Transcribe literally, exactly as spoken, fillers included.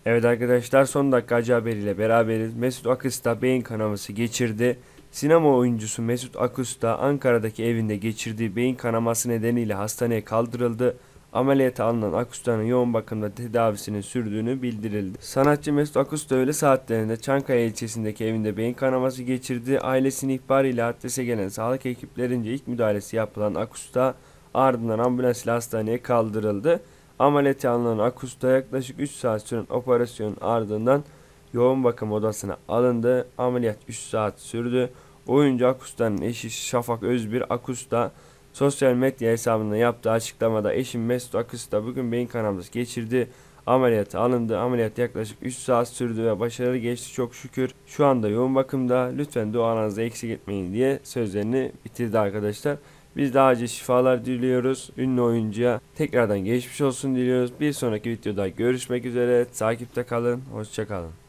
Evet arkadaşlar, son dakika acı haberiyle beraberiz. Mesut Akısta beyin kanaması geçirdi. Sinema oyuncusu Mesut Akısta Ankara'daki evinde geçirdiği beyin kanaması nedeniyle hastaneye kaldırıldı. Ameliyata alınan Akusta'nın yoğun bakımda tedavisinin sürdüğünü bildirildi. Sanatçı Mesut Akısta öğle saatlerinde Çankaya ilçesindeki evinde beyin kanaması geçirdi. Ailesinin ihbarıyla adrese gelen sağlık ekiplerince ilk müdahalesi yapılan Akısta ardından ambulans ile hastaneye kaldırıldı. Ameliyata alınan Akusta yaklaşık üç saat süren operasyonun ardından yoğun bakım odasına alındı. Ameliyat üç saat sürdü. Oyuncu Akusta'nın eşi Şafak Özbir Akusta sosyal medya hesabında yaptığı açıklamada eşim Mesut Akusta bugün beyin kanaması geçirdi. Ameliyata alındı. Ameliyat yaklaşık üç saat sürdü ve başarılı geçti çok şükür. Şu anda yoğun bakımda. Lütfen dualarınızı eksik etmeyin diye sözlerini bitirdi arkadaşlar. Biz de acil şifalar diliyoruz. Ünlü oyuncuya tekrardan geçmiş olsun diliyoruz. Bir sonraki videoda görüşmek üzere. Takipte kalın. Hoşça kalın.